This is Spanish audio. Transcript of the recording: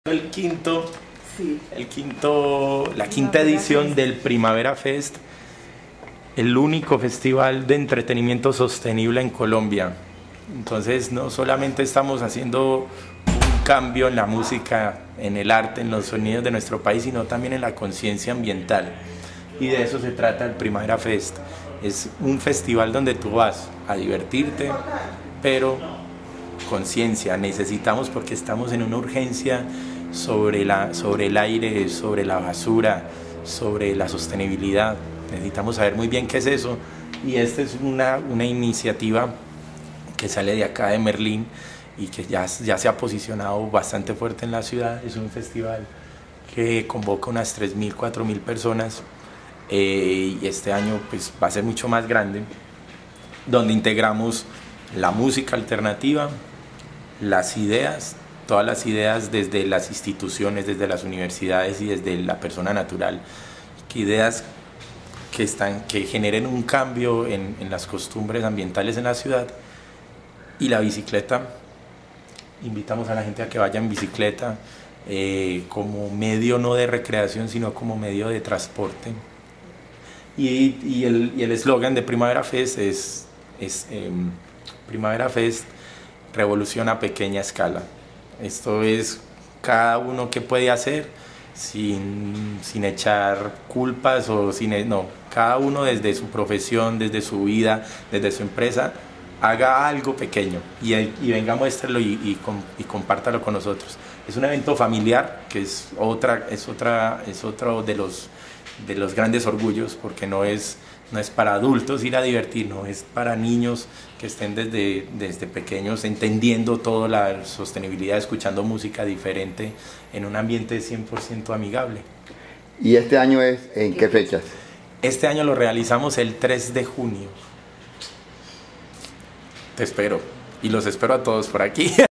El quinto, la quinta edición del Primavera Fest, el único festival de entretenimiento sostenible en Colombia. Entonces no solamente estamos haciendo un cambio en la música, en el arte, en los sonidos de nuestro país, sino también en la conciencia ambiental. Y de eso se trata el Primavera Fest. Es un festival donde tú vas a divertirte, pero conciencia necesitamos, porque estamos en una urgencia sobre el aire, sobre la basura, sobre la sostenibilidad. Necesitamos saber muy bien qué es eso, y esta es una iniciativa que sale de acá de Merlín y que ya se ha posicionado bastante fuerte en la ciudad. Es un festival que convoca unas 3.000, 4.000 personas, y este año pues va a ser mucho más grande, donde integramos la música alternativa, las ideas, todas las ideas desde las instituciones, desde las universidades y desde la persona natural, ideas que generen un cambio en las costumbres ambientales en la ciudad. Y la bicicleta, invitamos a la gente a que vaya en bicicleta, como medio no de recreación, sino como medio de transporte. Y el eslogan de Primavera Fest es Primavera Fest, revolución a pequeña escala. Esto es cada uno que puede hacer sin echar culpas no, cada uno desde su profesión, desde su vida, desde su empresa, haga algo pequeño y venga, muéstralo y compártalo con nosotros. Es un evento familiar, que es otro de los grandes orgullos, porque no es para adultos ir a divertir, no, es para niños que estén desde pequeños entendiendo toda la sostenibilidad, escuchando música diferente en un ambiente 100% amigable. ¿Y este año es en qué fechas? Este año lo realizamos el 3 de junio. Te espero, y los espero a todos por aquí.